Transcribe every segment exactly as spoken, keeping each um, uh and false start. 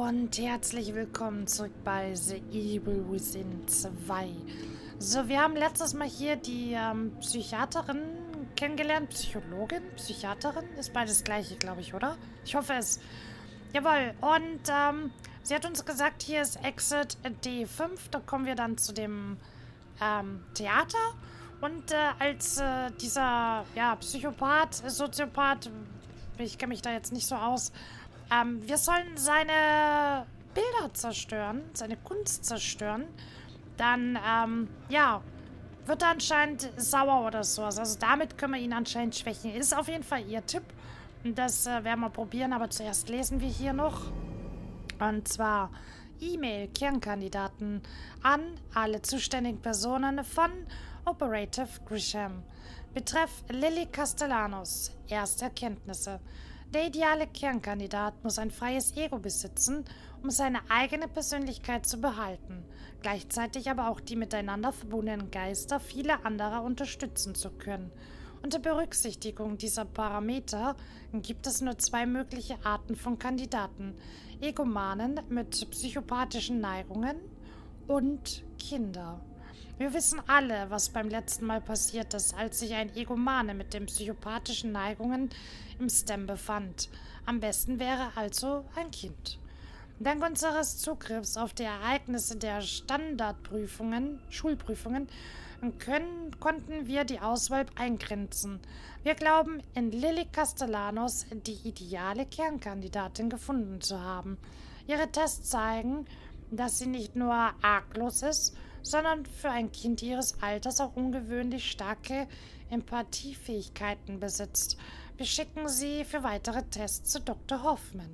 und herzlich willkommen zurück bei The Evil Within zwei. So, wir haben letztes Mal hier die ähm, Psychiaterin kennengelernt. Psychologin? Psychiaterin? Ist beides gleiche, glaube ich, oder? Ich hoffe es. Jawohl. Und ähm, sie hat uns gesagt, hier ist Exit D fünf. Da kommen wir dann zu dem ähm, Theater. Und äh, als äh, dieser ja, Psychopath, Soziopath, ich kenne mich da jetzt nicht so aus, ähm, wir sollen seine Bilder zerstören, seine Kunst zerstören. Dann, ähm, ja, wird er anscheinend sauer oder sowas. Also damit können wir ihn anscheinend schwächen. Ist auf jeden Fall ihr Tipp. Und das äh, werden wir probieren, aber zuerst lesen wir hier noch. Und zwar E-Mail Kernkandidaten an alle zuständigen Personen von Operative Grisham. Betreff Lily Castellanos. Erste Erkenntnisse. Der ideale Kernkandidat muss ein freies Ego besitzen, um seine eigene Persönlichkeit zu behalten, gleichzeitig aber auch die miteinander verbundenen Geister vieler anderer unterstützen zu können. Unter Berücksichtigung dieser Parameter gibt es nur zwei mögliche Arten von Kandidaten: Egomanen mit psychopathischen Neigungen und Kinder. Wir wissen alle, was beim letzten Mal passiert ist, als sich ein Egomane mit den psychopathischen Neigungen im Stem befand. Am besten wäre also ein Kind. Dank unseres Zugriffs auf die Ereignisse der Standardprüfungen, Schulprüfungen, können, konnten wir die Auswahl eingrenzen. Wir glauben, in Lily Castellanos die ideale Kernkandidatin gefunden zu haben. Ihre Tests zeigen, dass sie nicht nur arglos ist, sondern für ein Kind ihres Alters auch ungewöhnlich starke Empathiefähigkeiten besitzt. Wir schicken sie für weitere Tests zu Doktor Hoffman.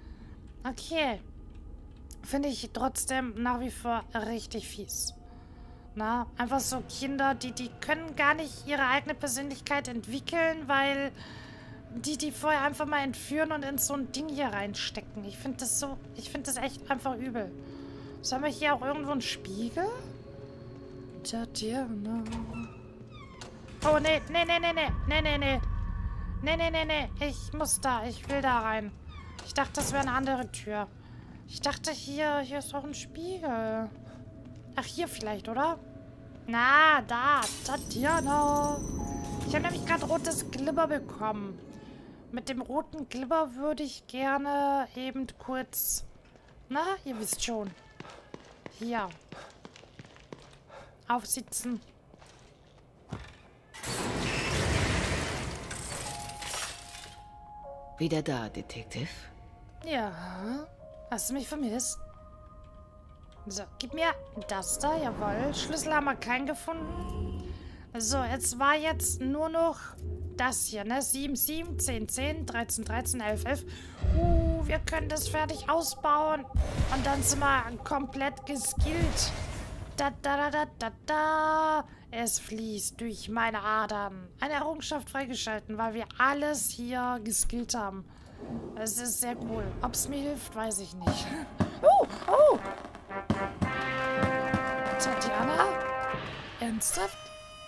Okay. Finde ich trotzdem nach wie vor richtig fies. Na, einfach so Kinder, die, die können gar nicht ihre eigene Persönlichkeit entwickeln, weil die die vorher einfach mal entführen und in so ein Ding hier reinstecken. Ich finde das so, ich finde das echt einfach übel. So, haben wir hier auch irgendwo einen Spiegel? Tatjana. Oh, nee, nee, nee, nee, nee, nee, nee, nee. Nee, nee, nee, nee. Ich muss da, ich will da rein. Ich dachte, das wäre eine andere Tür. Ich dachte, hier, hier ist auch ein Spiegel. Ach, hier vielleicht, oder? Na, da, Tatjana. Ich habe nämlich gerade rotes Glibber bekommen. Mit dem roten Glibber würde ich gerne eben kurz... Na, ihr wisst schon. Hier. Aufsitzen. Wieder da, Detective? Ja. Hast du mich vermisst? So, gib mir das da, jawohl. Schlüssel haben wir keinen gefunden. So, jetzt war jetzt nur noch das hier, ne? sieben, sieben, zehn, zehn, dreizehn, dreizehn, elf, elf. Uh, wir können das fertig ausbauen. Und dann sind wir komplett geskillt. Da, da, da, da, da, da. Es fließt durch meine Adern. Eine Errungenschaft freigeschalten, weil wir alles hier geskillt haben. Es ist sehr cool. Ob es mir hilft, weiß ich nicht. Oh, oh. Tatjana? Ernsthaft?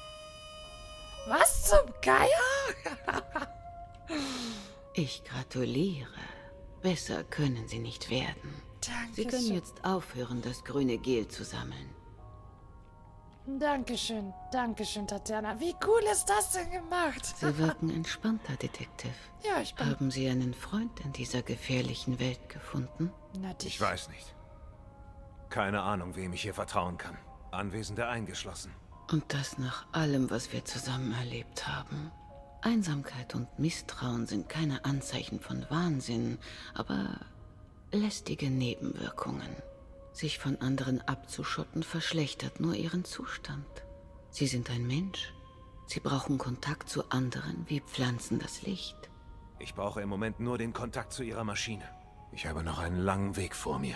Was zum Geier? Ich gratuliere. Besser können Sie nicht werden. Dankeschön. Sie können jetzt aufhören, das grüne Gel zu sammeln. Dankeschön, Dankeschön, Tatjana. Wie cool ist das denn gemacht? Sie wirken entspannter, Detective. Ja, ich bin... Haben Sie einen Freund in dieser gefährlichen Welt gefunden? Na, dich. Ich weiß nicht. Keine Ahnung, wem ich hier vertrauen kann. Anwesende eingeschlossen. Und das nach allem, was wir zusammen erlebt haben. Einsamkeit und Misstrauen sind keine Anzeichen von Wahnsinn, aber lästige Nebenwirkungen. Sich von anderen abzuschotten verschlechtert nur ihren Zustand. Sie sind ein Mensch. Sie brauchen Kontakt zu anderen wie Pflanzen das Licht. Ich brauche im Moment nur den Kontakt zu ihrer Maschine. Ich habe noch einen langen Weg vor mir.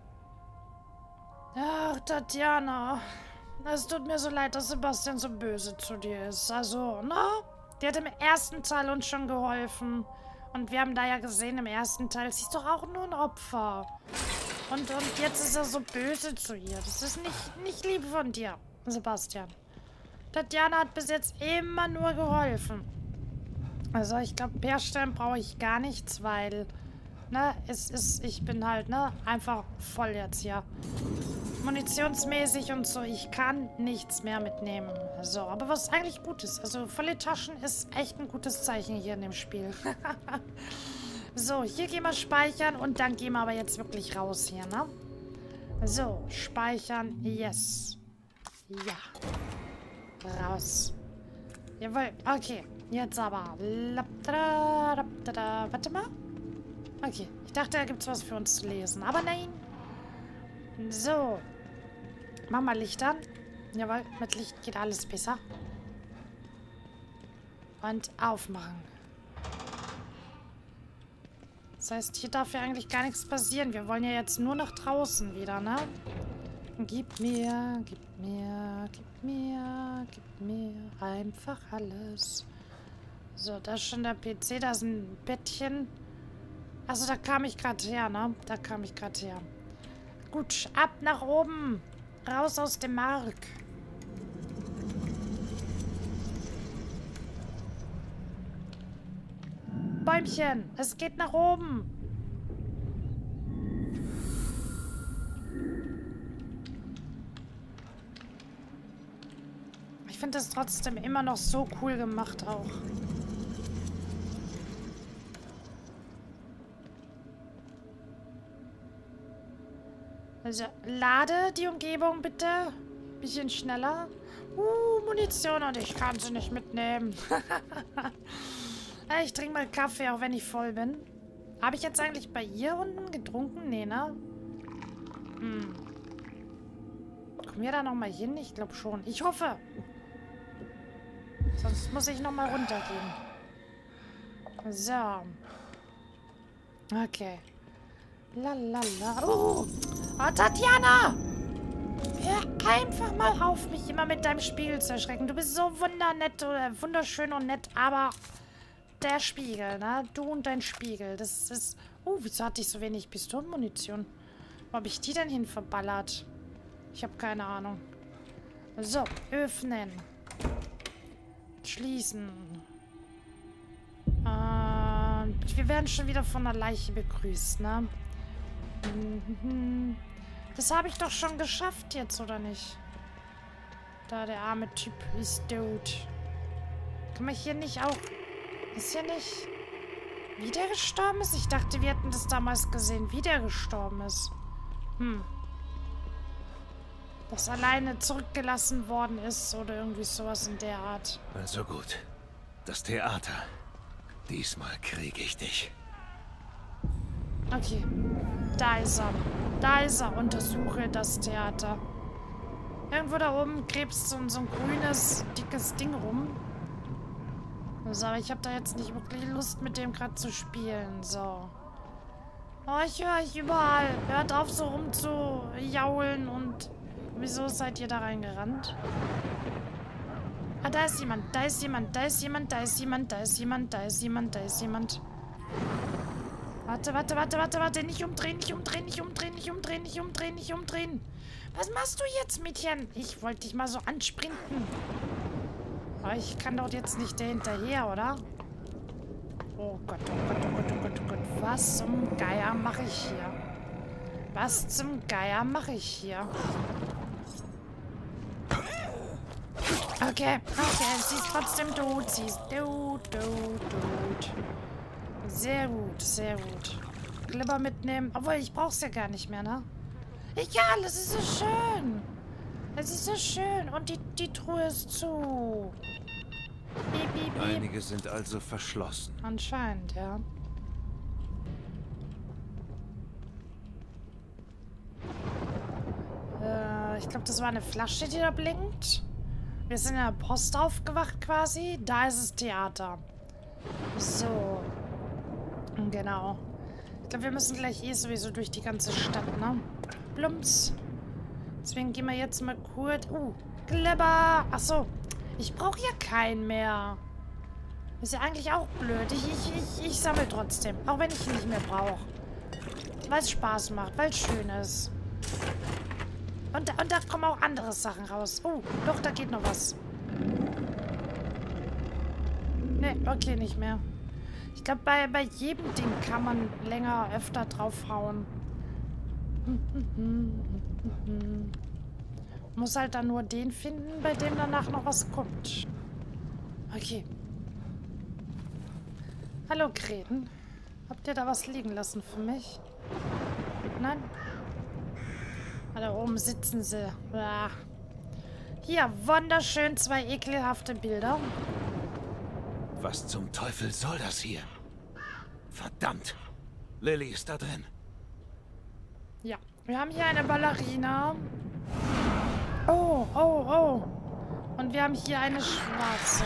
Ach, Tatjana. Es tut mir so leid, dass Sebastian so böse zu dir ist. Also, na? Der hat im ersten Teil uns schon geholfen. Und wir haben da ja gesehen, im ersten Teil, sie ist doch auch nur ein Opfer. Und, und jetzt ist er so böse zu ihr. Das ist nicht, nicht lieb von dir, Sebastian. Tatjana hat bis jetzt immer nur geholfen. Also ich glaube, herstellen brauche ich gar nichts, weil ne, es ist, ich bin halt, ne, einfach voll jetzt hier. Munitionsmäßig und so, ich kann nichts mehr mitnehmen. So, aber was eigentlich gut ist, also volle Taschen ist echt ein gutes Zeichen hier in dem Spiel. So, hier gehen wir speichern und dann gehen wir aber jetzt wirklich raus hier, ne? So, speichern, yes. Ja. Raus. Jawohl, okay. Jetzt aber. Warte mal. Okay, ich dachte, da gibt es was für uns zu lesen, aber nein. So. Mach mal Licht an. Jawohl, mit Licht geht alles besser. Und aufmachen. Das heißt, hier darf ja eigentlich gar nichts passieren. Wir wollen ja jetzt nur nach draußen wieder, ne? Gib mir, gib mir, gib mir, gib mir einfach alles. So, da ist schon der P C, da ist ein Bettchen. Also da kam ich gerade her, ne? Da kam ich gerade her. Gut, ab nach oben. Raus aus dem Mark. Bäumchen, es geht nach oben. Ich finde das trotzdem immer noch so cool gemacht auch. Also, lade die Umgebung bitte. Bisschen schneller. Uh, Munition und ich kann sie nicht mitnehmen. Ich trinke mal Kaffee, auch wenn ich voll bin. Habe ich jetzt eigentlich bei ihr unten getrunken? Nee, ne? Hm. Kommen wir da nochmal hin? Ich glaube schon. Ich hoffe. Sonst muss ich nochmal runtergehen. So. Okay. Lalala. Oh, oh, Tatjana! Hör einfach mal auf, mich immer mit deinem Spiegel zu erschrecken. Du bist so wundernett oder wunderschön und nett, aber der Spiegel, ne? Du und dein Spiegel, das ist... Oh, wieso hatte ich so wenig Pistolenmunition? Wo habe ich die denn hin verballert? Ich habe keine Ahnung. So, öffnen. Schließen. Und wir werden schon wieder von der Leiche begrüßt, ne? Das habe ich doch schon geschafft jetzt, oder nicht? Da, der arme Typ ist tot. Kann man hier nicht auch... Ist ja nicht... Wie der gestorben ist? Ich dachte, wir hätten das damals gesehen, wie der gestorben ist. Hm. Dass alleine zurückgelassen worden ist oder irgendwie sowas in der Art. Also gut. Das Theater. Diesmal kriege ich dich. Okay. Da ist er. Da ist er. Untersuche das Theater. Irgendwo da oben krebst so, so ein grünes, dickes Ding rum. Also, aber ich habe da jetzt nicht wirklich Lust, mit dem gerade zu spielen. So. Oh, ich höre euch überall. Hört auf, so rumzujaulen und... Wieso seid ihr da reingerannt? Ah, da ist jemand. Da ist jemand. Da ist jemand. Da ist jemand. Da ist jemand. Da ist jemand. Da ist jemand. Warte, warte, warte, warte, warte. Nicht umdrehen, nicht umdrehen, nicht umdrehen, nicht umdrehen, nicht umdrehen, nicht umdrehen. Was machst du jetzt, Mädchen? Ich wollte dich mal so ansprinten. Aber ich kann doch jetzt nicht dahinterher, oder? Oh Gott, oh Gott, oh Gott, oh Gott, oh Gott. Was zum Geier mache ich hier? Was zum Geier mache ich hier? Okay, okay, sie ist trotzdem tot. Sie ist tot, tot, tot. Sehr gut, sehr gut. Glibber mitnehmen. Obwohl, ich brauch's ja gar nicht mehr, ne? Egal, es ist so schön. Es ist so schön. Und die, die Truhe ist zu. Piep, piep, piep. Einige sind also verschlossen. Anscheinend, ja. Äh, ich glaube, das war eine Flasche, die da blinkt. Wir sind in der Post aufgewacht quasi. Da ist das Theater. So. Genau. Ich glaube, wir müssen gleich eh sowieso durch die ganze Stadt, ne? Plumps. Deswegen gehen wir jetzt mal kurz... Uh, Glibber. Achso. Ich brauche ja keinen mehr. Ist ja eigentlich auch blöd. Ich, ich, ich, ich sammle trotzdem. Auch wenn ich ihn nicht mehr brauche. Weil es Spaß macht. Weil es schön ist. Und, und da kommen auch andere Sachen raus. Oh, doch, da geht noch was. Ne, okay, nicht mehr. Ich glaube, bei, bei jedem Ding kann man länger öfter draufhauen. Muss halt dann nur den finden, bei dem danach noch was kommt. Okay. Hallo, Gräten. Habt ihr da was liegen lassen für mich? Nein? Ah, da oben sitzen sie. Ah. Hier, wunderschön, zwei ekelhafte Bilder. Was zum Teufel soll das hier? Verdammt! Lily ist da drin. Ja, wir haben hier eine Ballerina. Oh, oh, oh. Und wir haben hier eine schwarze.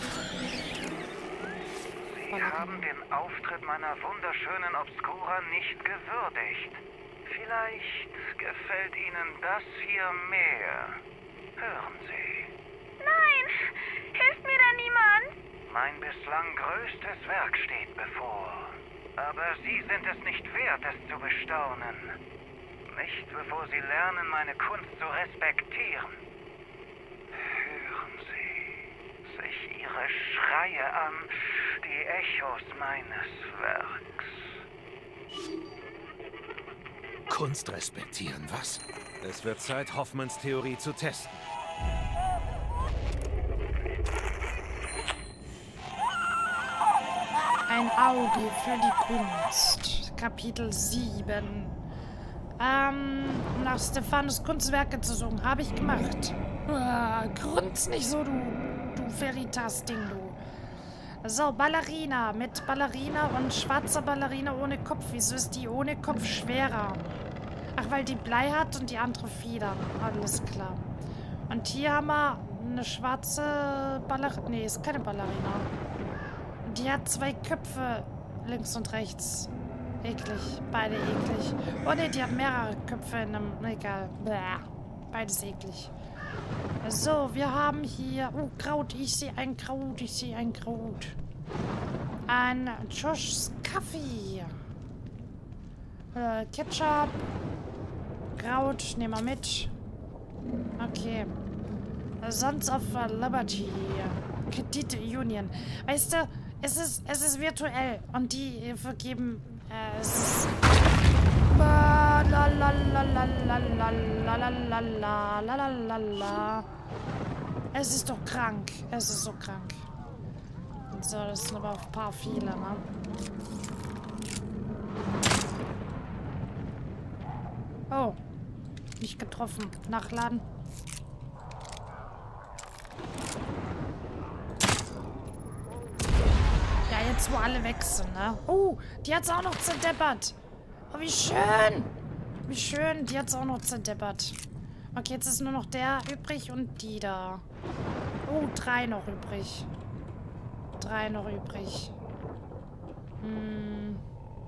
Sie haben den Auftritt meiner wunderschönen Obscura nicht gewürdigt. Vielleicht gefällt Ihnen das hier mehr. Hören Sie. Nein! Hilft mir da niemand? Mein bislang größtes Werk steht bevor. Aber Sie sind es nicht wert, es zu bestaunen. Nicht bevor Sie lernen, meine Kunst zu respektieren. Hören Sie sich Ihre Schreie an, die Echos meines Werks. Kunst respektieren, was? Es wird Zeit, Hoffmanns Theorie zu testen. Ein Auge für die Kunst. Kapitel sieben. Ähm, nach Stephanus Kunstwerke zu suchen. Habe ich gemacht. Ah, grunz nicht so, du, du Veritas-Ding, du. So, Ballerina. Mit Ballerina und schwarzer Ballerina ohne Kopf. Wieso ist die ohne Kopf schwerer? Ach, weil die Blei hat und die andere Federn. Alles klar. Und hier haben wir eine schwarze Ballerina. Nee, ist keine Ballerina. Die hat zwei Köpfe links und rechts. Eklig. Beide eklig. Oh ne, die hat mehrere Köpfe in einem... Egal. Bäh. Beides eklig. So, wir haben hier... Oh, Kraut. Ich sehe ein Kraut. Ich sehe ein Kraut. Ein Josh's Kaffee. Äh, Ketchup. Kraut. Nehmen wir mit. Okay. Sons of Liberty. Kredit Union. Weißt du... Es ist, es ist virtuell und die vergeben, äh, es ist... La la la la la la la la la la la la la. Es ist doch krank. Es ist so krank. So, das sind aber ein paar viele, ne? Oh. Nicht getroffen. Nachladen. Jetzt, wo alle weg sind, ne? Oh, die hat's auch noch zerdeppert. Oh, wie schön. Wie schön, die hat's auch noch zerdeppert. Okay, jetzt ist nur noch der übrig und die da. Oh, drei noch übrig. Drei noch übrig. Hm.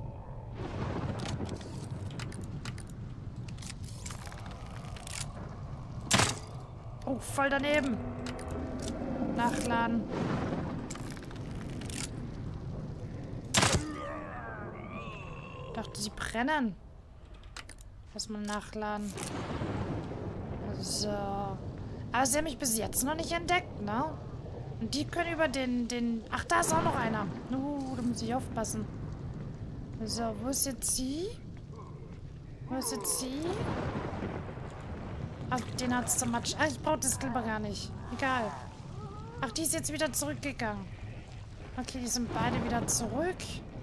Oh, voll daneben. Nachladen. Ich dachte, sie brennen. Erstmal nachladen. So. Aber sie haben mich bis jetzt noch nicht entdeckt, ne? Und die können über den, den... Ach, da ist auch noch einer. Uh, da muss ich aufpassen. So, wo ist jetzt sie? Wo ist jetzt sie? Ach, den hat's zum Matsch. Ach, ich brauche das Silber gar nicht. Egal. Ach, die ist jetzt wieder zurückgegangen. Okay, die sind beide wieder zurück.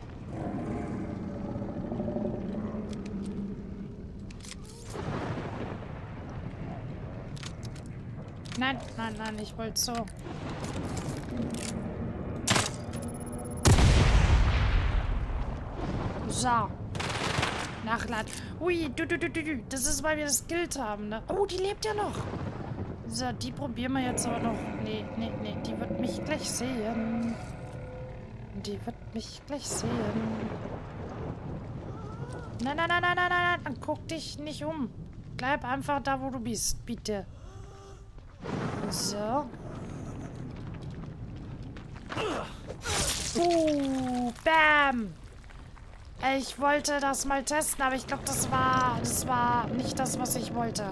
Nein, nein, nein, ich wollte so. So. Nachladen. Ui, du, du, du, du, du. Das ist, weil wir das Skill haben, ne? Oh, die lebt ja noch. So, die probieren wir jetzt aber noch. Nee, nee, nee, die wird mich gleich sehen. Die wird mich gleich sehen. Nein, nein, nein, nein, nein, nein, nein. Guck dich nicht um. Bleib einfach da, wo du bist, bitte. So. Uh, bam. Ich wollte das mal testen, aber ich glaube, das war, das war nicht das, was ich wollte.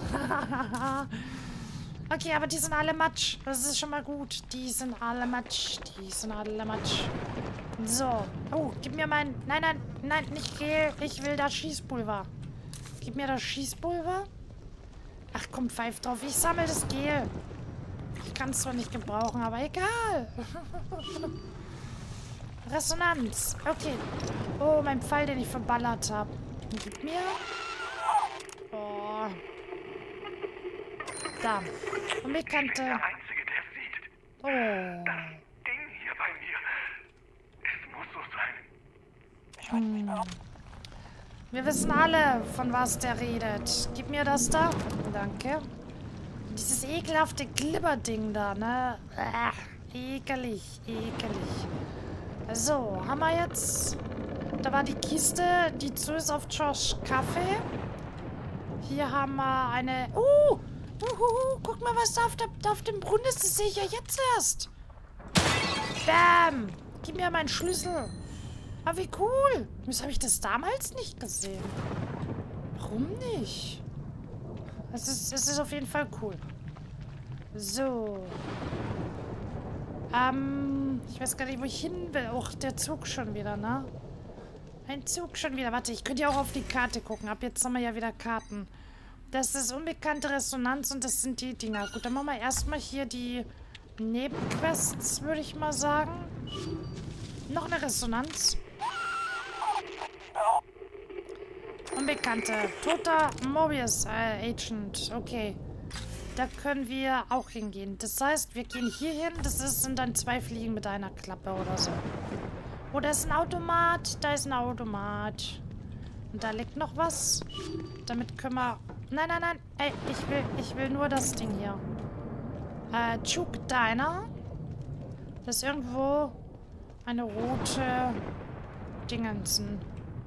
Okay, aber die sind alle Matsch. Das ist schon mal gut. Die sind alle Matsch. Die sind alle Matsch. So. Oh, gib mir mein... Nein, nein, nein, nicht Gel. Ich will das Schießpulver. Gib mir das Schießpulver. Ach komm, pfeif drauf. Ich sammle das Gel. Ich kann es zwar nicht gebrauchen, aber egal. Resonanz. Okay. Oh, mein Pfeil, den ich verballert habe. Gib mir. Oh. Da. Unbekannte. Der Einzige, der sieht. Oh. Das Ding hier bei mir. Es muss so sein. Hm. Wir wissen alle, von was der redet. Gib mir das da. Danke. Dieses ekelhafte Glibberding da, ne? Ach, ekelig, ekelig. So, haben wir jetzt... Da war die Kiste, die zu ist auf Josh Kaffee. Hier haben wir eine... Uh! Uhuhu, guck mal, was da auf, der, da auf dem Brunnen ist. Das sehe ich ja jetzt erst. Bam! Gib mir meinen Schlüssel. Ah, wie cool. Wieso habe ich das damals nicht gesehen? Warum nicht? Es ist, es ist auf jeden Fall cool. So. Ähm, ich weiß gar nicht, wo ich hin will. Och, der Zug schon wieder, ne? Ein Zug schon wieder. Warte, ich könnte ja auch auf die Karte gucken. Ab jetzt haben wir ja wieder Karten. Das ist unbekannte Resonanz und das sind die Dinger. Gut, dann machen wir erstmal hier die Nebenquests, würde ich mal sagen. Noch eine Resonanz. Unbekannte. Toter Mobius-Agent. Äh, okay. Da können wir auch hingehen. Das heißt, wir gehen hier hin. Das ist, sind dann zwei Fliegen mit einer Klappe oder so. Oh, da ist ein Automat. Da ist ein Automat. Und da liegt noch was. Damit können wir... Nein, nein, nein. Ey, ich will, ich will nur das Ding hier. Äh, Juke Diner. Das ist irgendwo eine rote Dingensen.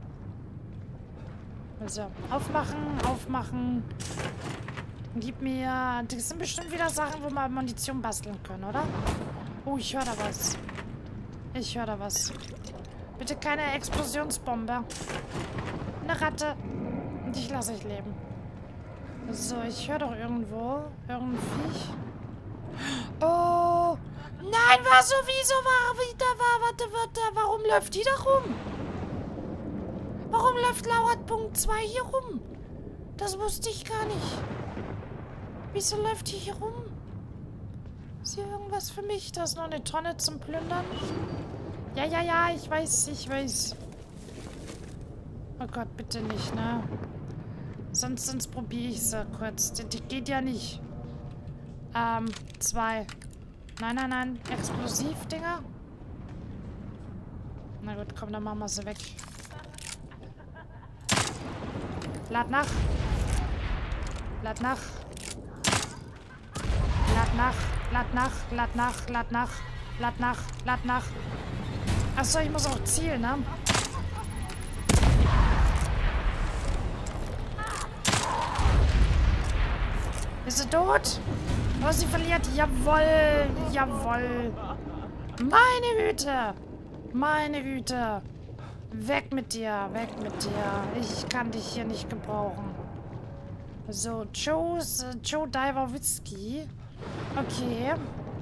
Also, aufmachen, aufmachen. Gib mir... Das sind bestimmt wieder Sachen, wo wir Munition basteln können, oder? Oh, ich höre da was. Ich höre da was. Bitte keine Explosionsbombe. Eine Ratte. Und ich lasse euch leben. So, ich höre doch irgendwo. Irgendein Viech. Oh! Nein, war sowieso war wieder war. Warte, warte. Warum läuft die da rum? Warum läuft Lauert Punkt zwei hier rum? Das wusste ich gar nicht. Wieso läuft die hier rum? Ist hier irgendwas für mich? Da ist noch eine Tonne zum Plündern. Ja, ja, ja, ich weiß, ich weiß. Oh Gott, bitte nicht, ne? Sonst, sonst probiere ich es kurz. Das, das geht ja nicht. Ähm, zwei. Nein, nein, nein. Explosivdinger? Na gut, komm, dann machen wir sie weg. Lad nach. Lad nach. Lad nach. Lad nach. Lad nach. Lad nach. Lad nach. Lad nach. Achso, ich muss auch zielen, ne? Ist sie tot? Oh, sie verliert. Jawohl. Jawohl. Meine Güte. Meine Güte. Weg mit dir. Weg mit dir. Ich kann dich hier nicht gebrauchen. So, Joe's, Joe Diver Whisky. Okay.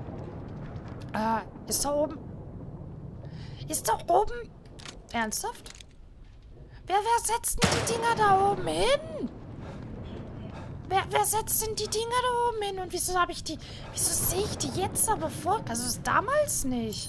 Äh, ist da oben? Ist da oben? Ernsthaft? Wer, wer setzt denn die Dinger da oben hin? Wer, wer setzt denn die Dinger da oben hin? Und wieso habe ich die... Wieso sehe ich die jetzt aber vor? Also ist damals nicht.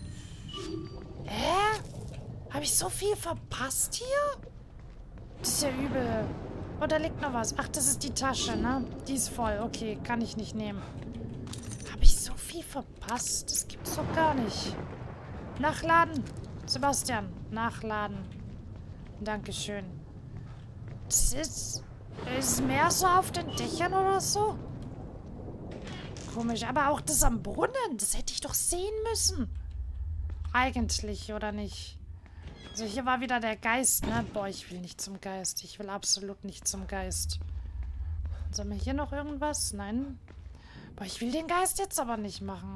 Hä? Habe ich so viel verpasst hier? Das ist ja übel. Oh, da liegt noch was. Ach, das ist die Tasche, ne? Die ist voll. Okay, kann ich nicht nehmen. Habe ich so viel verpasst? Das gibt's doch gar nicht. Nachladen. Sebastian, nachladen. Dankeschön. Das ist... Ist mehr so auf den Dächern oder so? Komisch, aber auch das am Brunnen, das hätte ich doch sehen müssen. Eigentlich, oder nicht? Also hier war wieder der Geist, ne? Boah, ich will nicht zum Geist. Ich will absolut nicht zum Geist. Sollen wir hier noch irgendwas? Nein. Boah, ich will den Geist jetzt aber nicht machen.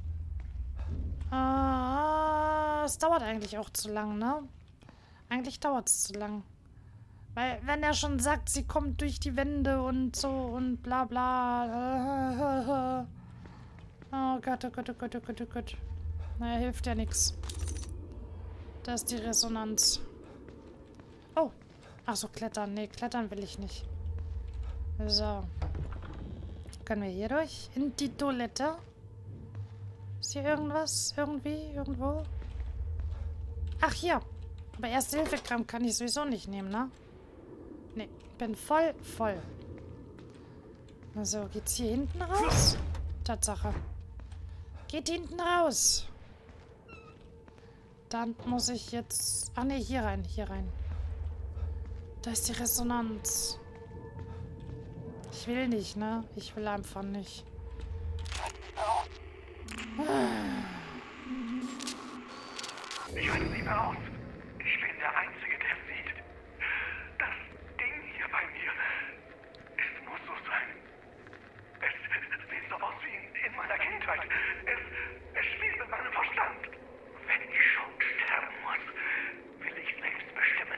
Ah, es dauert eigentlich auch zu lang, ne? Eigentlich dauert es zu lang. Weil, wenn er schon sagt, sie kommt durch die Wände und so und bla bla. Oh Gott, oh Gott, oh Gott, oh Gott, oh Gott. Naja, hilft ja nichts. Da ist die Resonanz. Oh. Ach so, klettern. Nee, klettern will ich nicht. So. Können wir hier durch? In die Toilette? Ist hier irgendwas? Irgendwie? Irgendwo? Ach, hier. Aber Erste-Hilfe-Kram kann ich sowieso nicht nehmen, ne? Nee, bin voll, voll. Also, geht's hier hinten raus? Tatsache. Geht hinten raus. Dann muss ich jetzt... Ach ne, hier rein, hier rein. Da ist die Resonanz. Ich will nicht, ne? Ich will einfach nicht. Ich halte nicht mehr aus. Ich bin der Einzige, der es sieht. Das Ding hier bei mir. Es muss so sein. Es sieht so aus wie in, in meiner Kindheit. Es, es spielt mit meinem Verstand. Wenn ich schon sterben muss, will ich selbst bestimmen,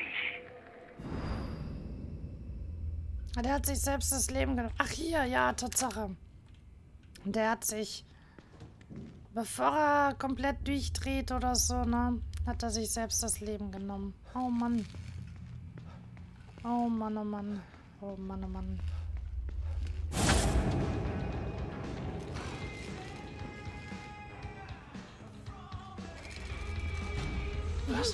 wie. Der hat sich selbst das Leben genommen. Ach, hier, ja, Tatsache. Der hat sich... Bevor er komplett durchdreht oder so, ne? Hat er sich selbst das Leben genommen. Oh Mann. Oh Mann, oh Mann. Oh Mann, oh Mann. Was?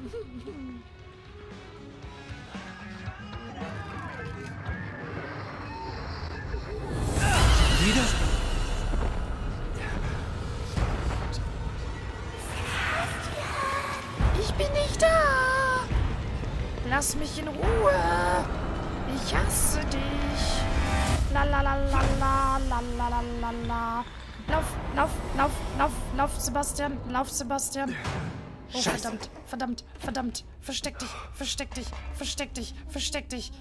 Wieder? Ich bin nicht da! Lass mich in Ruhe! Ich hasse dich! La la la la la la la la la la. Lauf, lauf, lauf, lauf, lauf, Sebastian, lauf, Sebastian. Oh, Scheiße. verdammt, verdammt, verdammt. Versteck dich, versteck dich, versteck dich, versteck dich.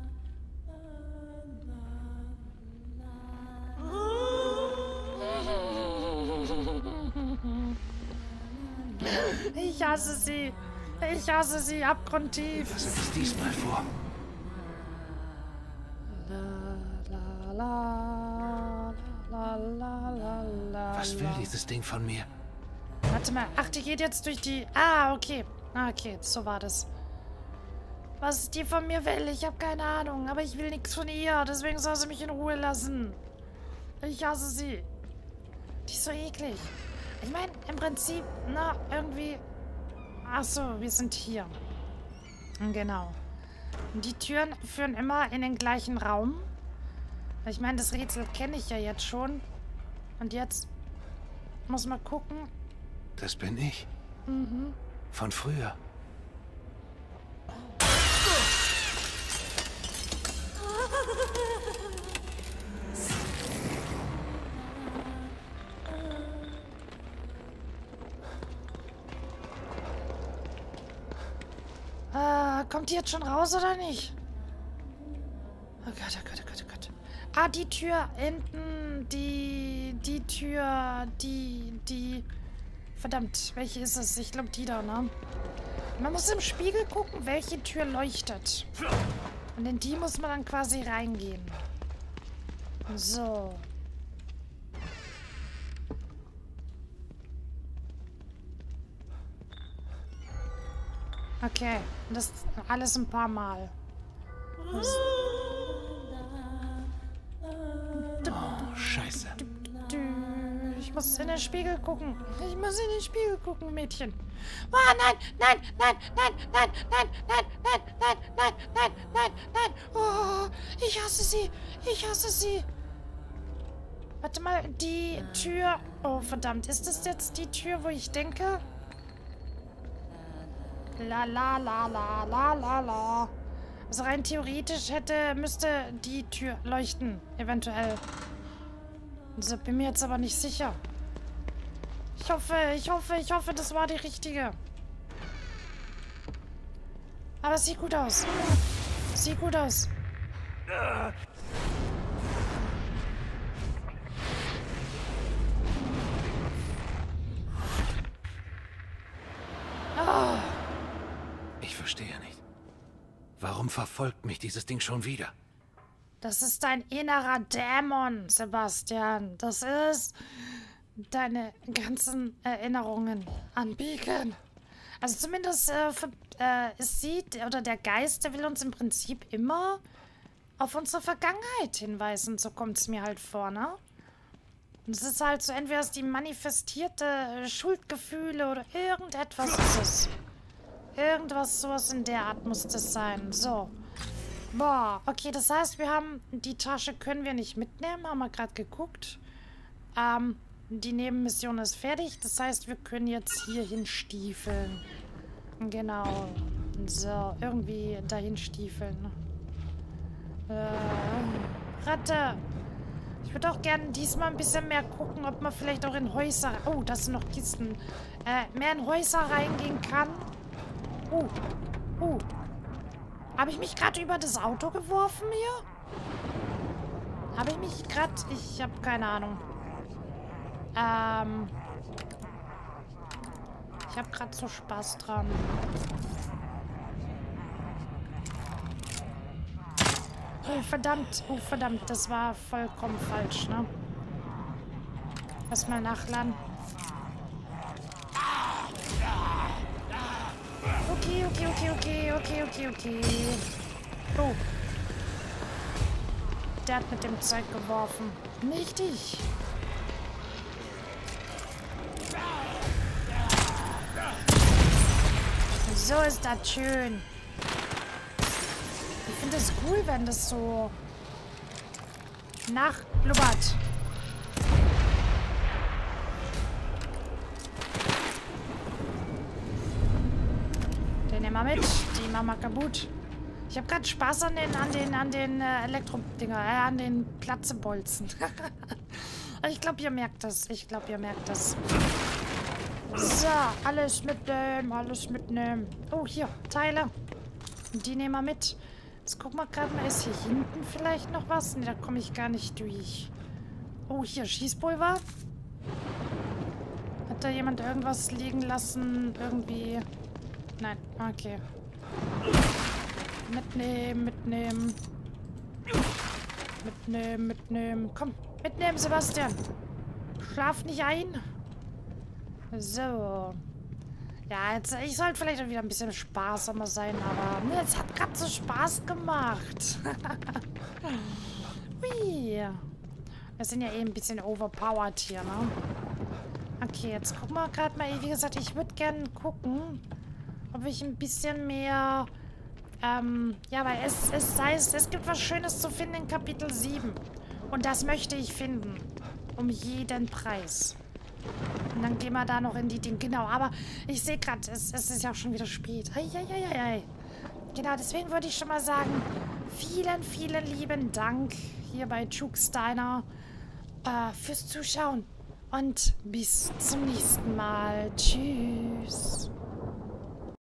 Ich hasse sie. Ich hasse sie abgrundtief. Was hat es diesmal vor? La, la, la, la, la, la, la, Was will dieses Ding von mir? Warte mal. Ach, die geht jetzt durch die... Ah, okay. Ah, okay. So war das. Was die von mir will, ich habe keine Ahnung. Aber ich will nichts von ihr. Deswegen soll sie mich in Ruhe lassen. Ich hasse sie. Die ist so eklig. Ich meine, im Prinzip, na, irgendwie... Ach so, wir sind hier. Genau. Die Türen führen immer in den gleichen Raum. Ich meine, das Rätsel kenne ich ja jetzt schon. Und jetzt muss man gucken. Das bin ich. Mhm. Von früher. Ah, kommt die jetzt schon raus oder nicht? Oh Gott, oh Gott, oh Gott, oh Gott. Ah, die Tür hinten. Die, die Tür, die, die... Verdammt, welche ist es? Ich glaube, die da, ne? Man muss im Spiegel gucken, welche Tür leuchtet. Und in die muss man dann quasi reingehen. So. Okay, das alles ein paar Mal. Das Oh, scheiße. Ich muss in den Spiegel gucken. Ich muss in den Spiegel gucken, Mädchen. Ah, nein, nein, nein, nein, nein, nein, nein, nein, nein, nein, nein, nein, nein. Oh, ich hasse sie. Ich hasse sie. Warte mal, die Tür... Oh, verdammt. Ist das jetzt die Tür, wo ich denke? La, la, la, la, la, la, la. Also rein theoretisch hätte, müsste die Tür leuchten. Eventuell. Also bin mir jetzt aber nicht sicher. Ich hoffe, ich hoffe, ich hoffe, das war die richtige. Aber es sieht gut aus. Sieht gut aus. Oh. Ich verstehe nicht. Warum verfolgt mich dieses Ding schon wieder? Das ist dein innerer Dämon, Sebastian. Das ist deine ganzen Erinnerungen an Beacon. Also zumindest äh, für, äh, es sieht, oder der Geist, der will uns im Prinzip immer auf unsere Vergangenheit hinweisen. So kommt es mir halt vor, ne? Und es ist halt so, entweder ist die manifestierte äh, Schuldgefühle oder irgendetwas ist es. Irgendwas, sowas in der Art muss das sein. So. Boah, okay, das heißt, wir haben, die Tasche können wir nicht mitnehmen, haben wir gerade geguckt. Ähm, die Nebenmission ist fertig, das heißt, wir können jetzt hier hinstiefeln. Genau. So, irgendwie dahin stiefeln. Äh, Ratte. Ich würde auch gerne diesmal ein bisschen mehr gucken, ob man vielleicht auch in Häuser... Oh, das sind noch Kisten. Äh, mehr in Häuser reingehen kann. Oh, oh. Habe ich mich gerade über das Auto geworfen hier? Habe ich mich gerade... Ich habe keine Ahnung. Ähm... Ich habe gerade so Spaß dran. Oh, verdammt. Oh, verdammt. Das war vollkommen falsch, ne? Lass mal nachladen. Okay, okay, okay, okay, okay, okay, okay. Oh. Der hat mit dem Zeug geworfen. Nicht ich. So ist das schön. Ich finde es cool, wenn das so nachblubbert. Den nehmen wir mit. Die machen wir kaputt. Ich habe gerade Spaß an den, an den, an den äh, Elektro-Dinger, äh, an den Platzebolzen. Ich glaube, ihr merkt das. Ich glaube, ihr merkt das. So, alles mitnehmen, alles mitnehmen. Oh, hier, Teile. Die nehmen wir mit. Jetzt gucken wir gerade mal, ist hier hinten vielleicht noch was? Ne, da komme ich gar nicht durch. Oh, hier, Schießpulver. Hat da jemand irgendwas liegen lassen? Irgendwie... Nein, okay. Mitnehmen, mitnehmen. Mitnehmen, mitnehmen. Komm, mitnehmen, Sebastian. Schlaf nicht ein. So. Ja, jetzt, ich sollte vielleicht auch wieder ein bisschen sparsamer sein, aber ne, es hat gerade so Spaß gemacht. Hui. Wir sind ja eh ein bisschen overpowered hier, ne? Okay, jetzt gucken wir gerade mal. Wie gesagt, ich würde gerne gucken, ob ich ein bisschen mehr... Ähm, ja, weil es, es heißt, es gibt was Schönes zu finden in Kapitel sieben. Und das möchte ich finden. Um jeden Preis. Und dann gehen wir da noch in die Dinge. Genau, aber ich sehe gerade, es, es ist ja auch schon wieder spät. Eieieiei. Genau, deswegen würde ich schon mal sagen, vielen, vielen lieben Dank hier bei Juke's Diner äh, fürs Zuschauen. Und bis zum nächsten Mal. Tschüss.